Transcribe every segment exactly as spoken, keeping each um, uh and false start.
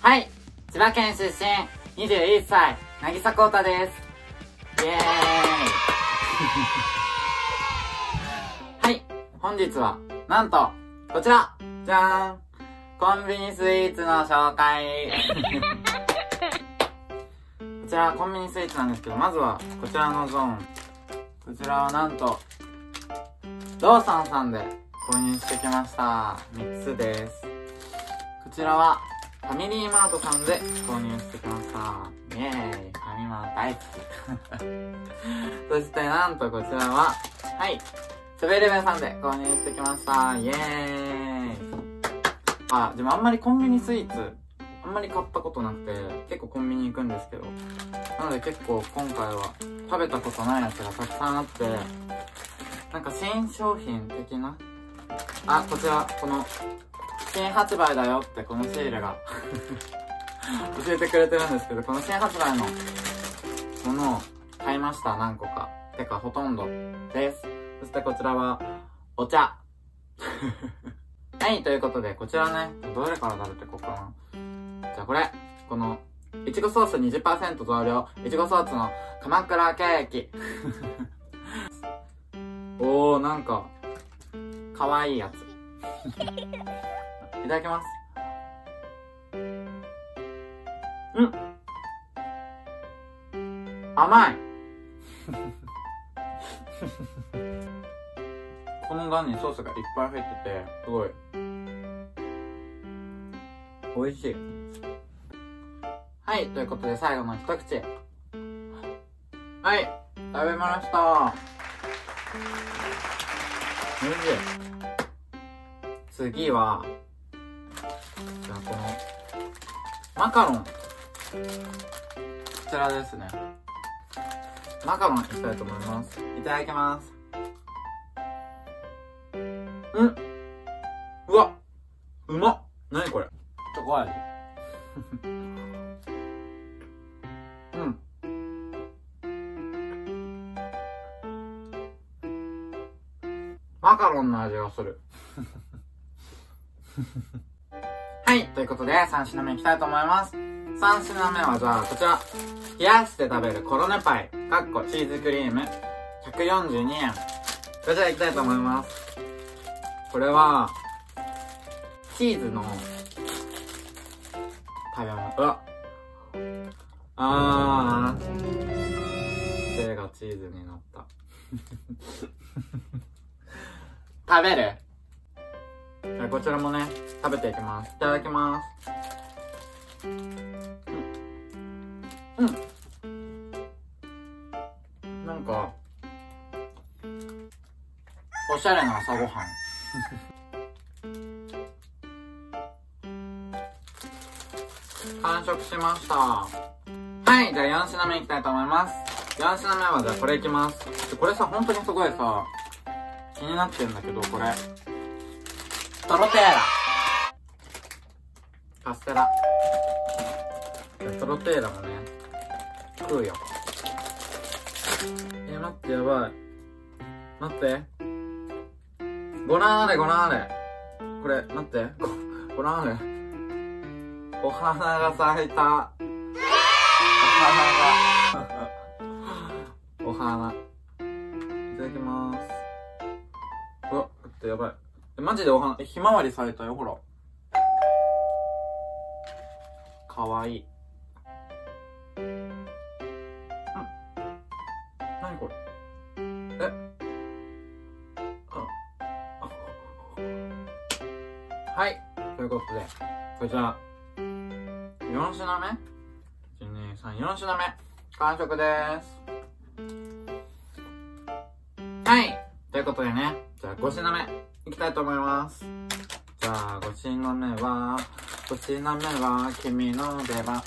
はい、千葉県出身、にじゅういっさい、渚浩太です。イエーイはい、本日は、なんと、こちらじゃーん、コンビニスイーツの紹介こちらコンビニスイーツなんですけど、まずはこちらのゾーン。こちらはなんとローソンさんで購入してきました。みっつです。こちらはファミリーマートさんで購入してきました。イエーイ、ファミマー大好きそしてなんとこちらは、はい、セブンイレブンさんで購入してきました。イエーイ。あ、でもあんまりコンビニスイーツあんまり買ったことなくて、結構コンビニ行くんですけど、なので結構今回は食べたことないやつがたくさんあって、なんか新商品的な、あ、こちらこの新発売だよってこのシールが教えてくれてるんですけど、この新発売のものを買いました。何個か、てかほとんどです。そしてこちらはお茶はい、ということでこちらね、どれから食べていこうかな。じゃあこれ、このいちごソース にじゅっパーセント 増量いちごソースの鎌倉ケーキおー、なんかかわいいやついただきます。うん、甘いこのガンにソースがいっぱい入ってて、すごい美味しい。はい、ということで最後の一口。はい、食べました。おいしい。次は、じゃあこの、マカロン。こちらですね。マカロンいきたいと思います。いただきます。うん、うわ、うまっ。なにこれ、チョコ味うん、マカロンの味がするはい、ということでさん品目いきたいと思います。さん品目はじゃあこちら、冷やして食べるコロネパイかっこチーズクリームひゃくよんじゅうにえん。こちらいきたいと思います。これはチーズの食べ物。うわ、あー、手がチーズになった食べる？こちらもね、食べていきます。いただきます。うん、うん、なんかおしゃれな朝ごはん完食しました。はい、じゃあよん品目いきたいと思います。よん品目はじゃあこれいきます。これさ、本当にすごいさ、気になってんだけど、これトロテーラカステラ。トロテーラもね、食うよ。え、待って、やばい。待って。ご覧あれ、ご覧あれ。これ、待って。ご、ご覧あれ。お花が咲いた。お花が。お花。いただきまーす。うわ、待って、やばい。え、マジでお花、え、ひまわり咲いたよ、ほら。かわいい。うん。なにこれ。え。あ。はい。ということで、こちら、よん品目 ?いち、に、さん、よん品目。完食でーす。はい。ということでね、じゃあご品目いきたいと思います。じゃあご品目は、ご品目は君の出番。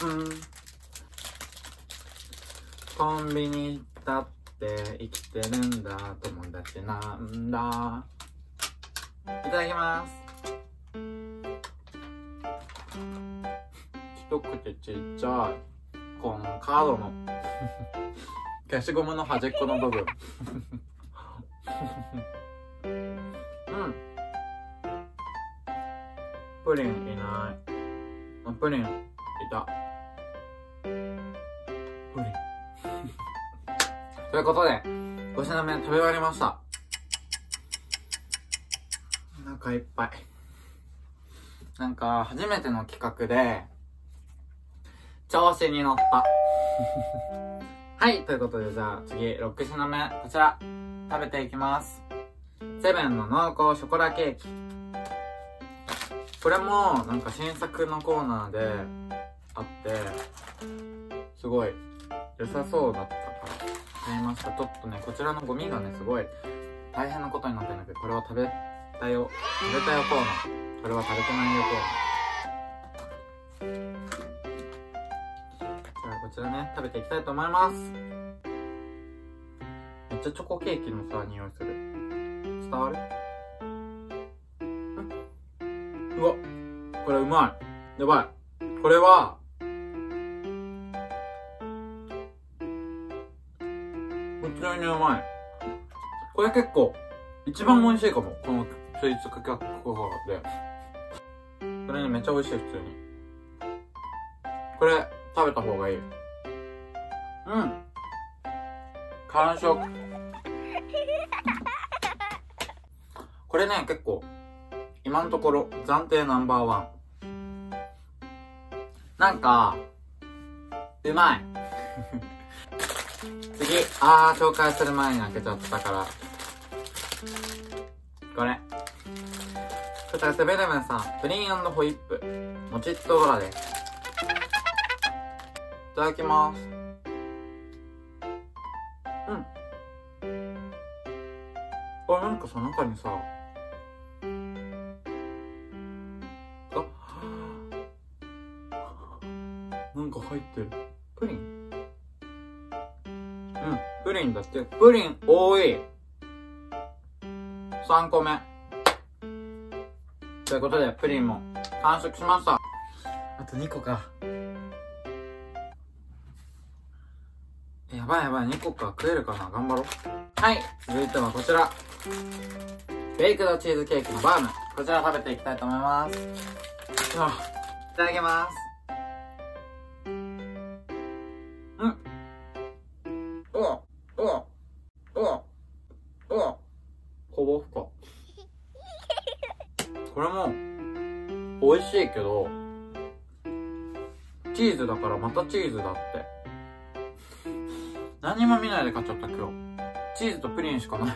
コンビニだって生きてるんだ、友達なんだ。いただきます。一口ちっちゃい。このカードの消しゴムの端っこの部分うん、プリンいない。あ、プリンたプリンということでご品目食べ終わりました。お腹いっぱい。なんか初めての企画で調子に乗ったはい、ということでじゃあ次ろく品目、こちら食べていきます。セブンの濃厚ショコラケーキ。これもなんか新作のコーナーであってすごい良さそうだったから買いました。ちょっとねこちらのゴミがねすごい大変なことになってるんだけど、これは食べたよ食べたよコーナー、これは食べてないよコーナー。じゃあこちらね食べていきたいと思います。めっちゃチョコケーキのさ匂いする。伝わる？うわ、これうまい。やばい。これは普通にうまい。これ結構一番美味しいかも、このスイーツ価格で。これねめっちゃ美味しい。普通にこれ食べた方がいい。うん、完食。これね結構今のところ暫定ナンバーワン。なんかうまい次、あー紹介する前に開けちゃったからこれこちらセブンイレブンさんプリン&ホイップもちっとドラです。いただきます。うん、これなんかさ中にさなんか入ってる。プリン？うん、プリンだって。プリン多い。さんこめ。ということで、プリンも完食しました。あとにこか。やばいやばい、にこか。食えるかな？頑張ろう。はい、続いてはこちら。ベイクドチーズケーキのバーム。こちら食べていきたいと思います。いただきます。こぼふか。これも美味しいけどチーズだからまたチーズだって何も見ないで買っちゃった今日。チーズとプリンしかない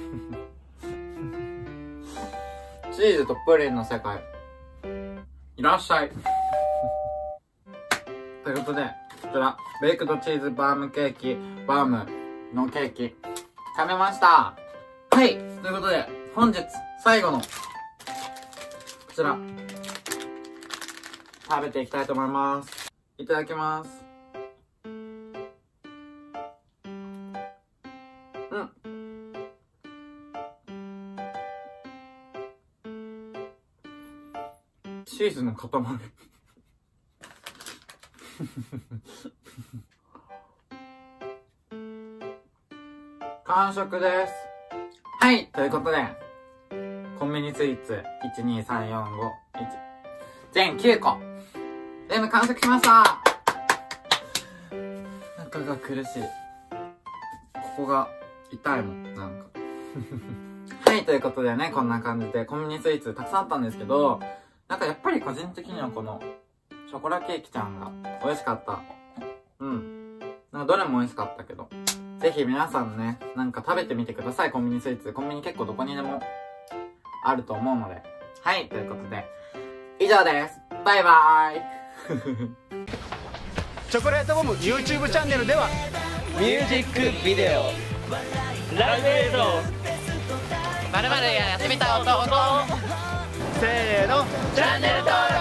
チーズとプリンの世界いらっしゃいということでこちらベイクドチーズバームケーキバームのケーキ食べました。はい、ということで本日最後のこちら食べていきたいと思います。いただきます。うん、チーズの塊完食です。はい、ということでコンビニスイーツいちにさんよんごいち全きゅうこ全部完食しました。中が苦しい。ここが痛いもんなんかはい、ということでねこんな感じでコンビニスイーツたくさんあったんですけど、なんかやっぱり個人的にはこのショコラケーキちゃんが美味しかった。うん、なんかどれも美味しかったけど、ぜひ皆さんねなんか食べてみてください。コンビニスイーツ、コンビニ結構どこにでもあると思うので。はい、ということで以上です。バイバーイチョコレートボム YouTube チャンネルではミュージックビデオ、ライブ映像、〇〇ややってみた音、 せーのチャンネル登録